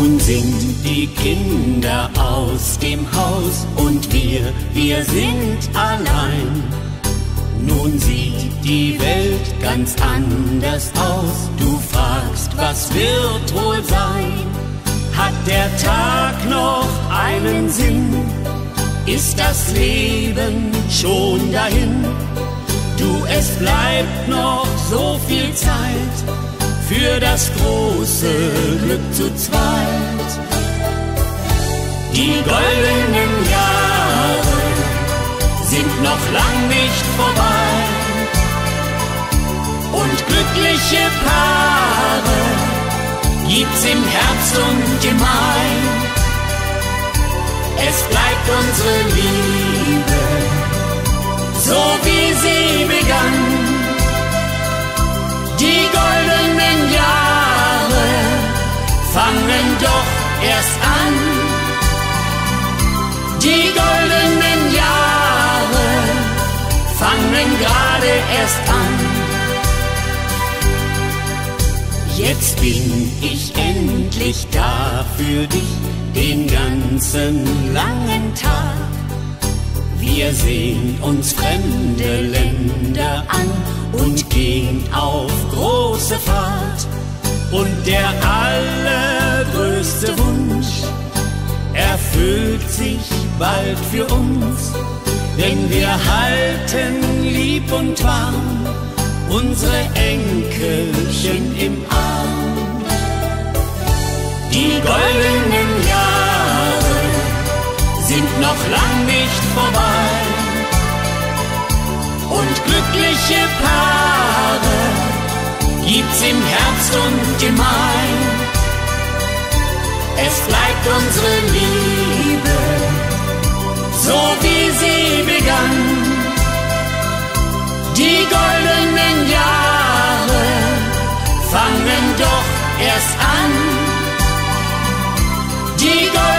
Nun sind die Kinder aus dem Haus und wir sind allein. Nun sieht die Welt ganz anders aus. Du fragst, was wird wohl sein? Hat der Tag noch einen Sinn? Ist das Leben schon dahin? Du, es bleibt noch so viel Zeit für das große Glück zu zweit. Die goldenen Jahre sind noch lang nicht vorbei und glückliche Paare gibt's im Herbst und im Mai. Es bleibt unsere Liebe, so wie sie begann. Die goldenen Jahre fangen doch erst an. Die goldenen Jahre fangen gerade erst an. Jetzt bin ich endlich da für dich, den ganzen langen Tag. Wir sehen uns fremde Länder an und gehen auf große Fahrt. Und der allergrößte Wunsch erfüllt sich bald für uns, denn wir halten lieb und warm unsere Enkelchen im Arm. Die goldenen Jahre sind noch lang nicht vorbei und glückliche Paare gibt's im Herbst und im Mai. Es bleibt unsere Liebe, so wie sie begann. Die goldenen Jahre fangen doch erst an. Die